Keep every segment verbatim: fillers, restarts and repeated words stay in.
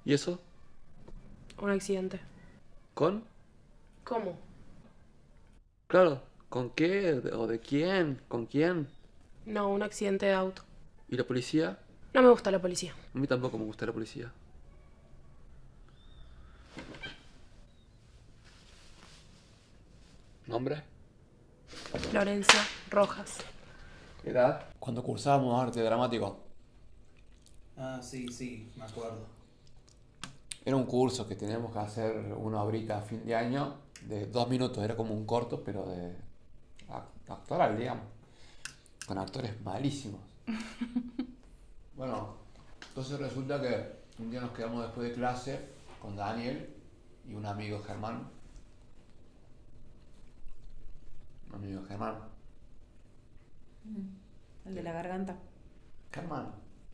¿Y eso? Un accidente. ¿Con? ¿Cómo? Claro, ¿con qué? ¿O de quién? ¿Con quién? No, un accidente de auto. ¿Y la policía? No me gusta la policía. A mí tampoco me gusta la policía. ¿Nombre? Florencia Rojas. ¿Edad? Cuando cursábamos arte dramático. Ah, sí, sí, me acuerdo. Era un curso que teníamos que hacer una obrita a fin de año de dos minutos. Era como un corto, pero de actoral, digamos. Con actores malísimos. Bueno, entonces resulta que un día nos quedamos después de clase con Daniel y un amigo, Germán. Un amigo, Germán. El de la garganta. Germán.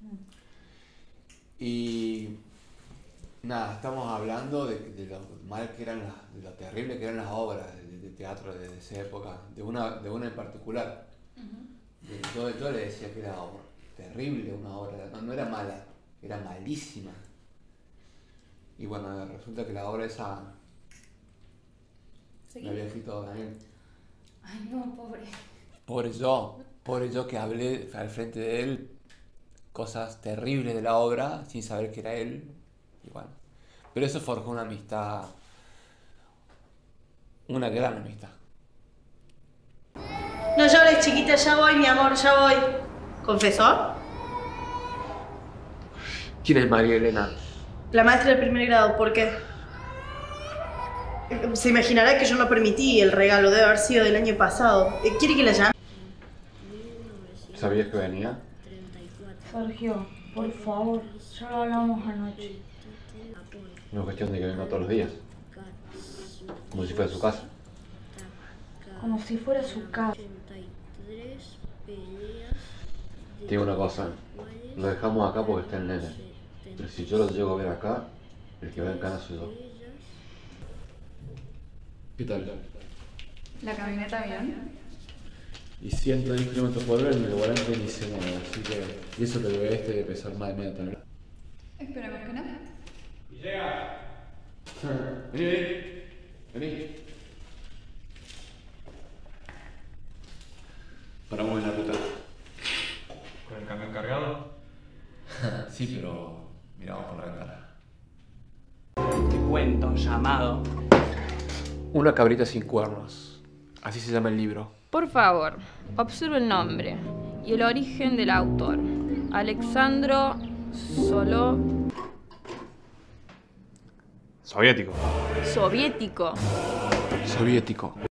Y nada, estamos hablando de, de lo mal que eran las, de lo terrible que eran las obras de, de teatro de, de esa época, de una, de una en particular. Uh-huh. de, yo, yo le decía que era terrible una obra, no, no era mala, era malísima. Y bueno, resulta que la obra esa ¿Sí? la había escrito Daniel. Ay no, pobre. Pobre yo, pobre yo que hablé al frente de él cosas terribles de la obra sin saber que era él. Y bueno, pero eso forjó una amistad, una gran amistad. No llores, chiquita, ya voy, mi amor, ya voy. ¿Confesor? ¿Quién es María Elena? La maestra del primer grado, ¿por qué? Se imaginará que yo no permití el regalo, debe haber sido del año pasado. ¿Quiere que la llame? ¿Sabías que venía? Sergio, por favor, ya lo hablamos anoche. No es cuestión de que venga todos los días. Como si fuera su casa. Como si fuera su casa. Te digo una cosa, lo dejamos acá porque está el nene. Pero si yo lo llego a ver acá, el que va en cana soy yo. ¿Qué tal? ¿La camioneta bien? Y ciento diez kilómetros por hora en el volante ni se mueve, así que... Y eso que el bebé este debe pesar más de media tonelada. Esperemos que no. ¡Y llega! Vení, vení. Vení. Paramos en la ruta. ¿Con el camión cargado? Sí, pero miramos por la ventana. Este cuento llamado Una cabrita sin cuernos. Así se llama el libro. Por favor, observe el nombre y el origen del autor. Alexandro Solo... Soviético. Soviético. Soviético.